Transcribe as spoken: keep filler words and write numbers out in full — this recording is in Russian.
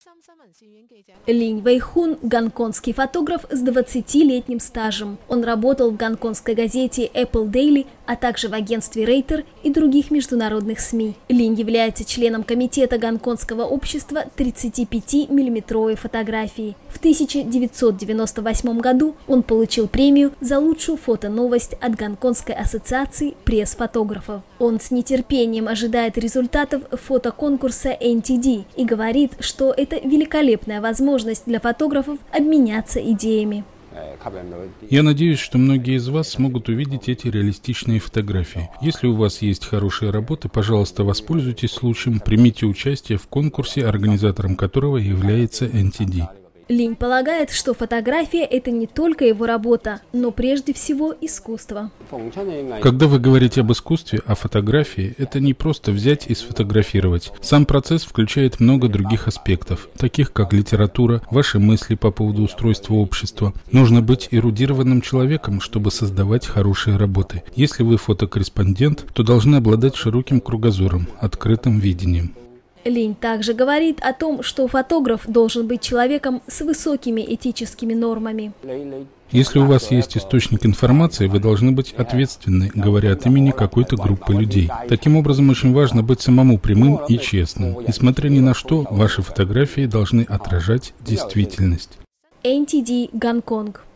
Линь Вэйхун – гонконгский фотограф с двадцатилетним стажем. Он работал в гонконгской газете Apple Daily, а также в агентстве Рейтер и других международных СМИ. Линь является членом комитета гонконгского общества тридцатипятимиллиметровой фотографии. В тысяча девятьсот девяносто восьмом году он получил премию за лучшую фотоновость от Гонконгской ассоциации пресс-фотографов. Он с нетерпением ожидает результатов фотоконкурса эн ти ди и говорит, что это великолепная возможность для фотографов обменяться идеями. Я надеюсь, что многие из вас смогут увидеть эти реалистичные фотографии. Если у вас есть хорошие работы, пожалуйста, воспользуйтесь случаем, примите участие в конкурсе, организатором которого является эн ти ди. Линь полагает, что фотография – это не только его работа, но прежде всего искусство. Когда вы говорите об искусстве, о фотографии, это не просто взять и сфотографировать. Сам процесс включает много других аспектов, таких как литература, ваши мысли по поводу устройства общества. Нужно быть эрудированным человеком, чтобы создавать хорошие работы. Если вы фотокорреспондент, то должны обладать широким кругозором, открытым видением. Линь также говорит о том, что фотограф должен быть человеком с высокими этическими нормами. Если у вас есть источник информации, вы должны быть ответственны, говоря от имени какой-то группы людей. Таким образом, очень важно быть самому прямым и честным. Несмотря ни на что, ваши фотографии должны отражать действительность. эн ти ди Гонконг.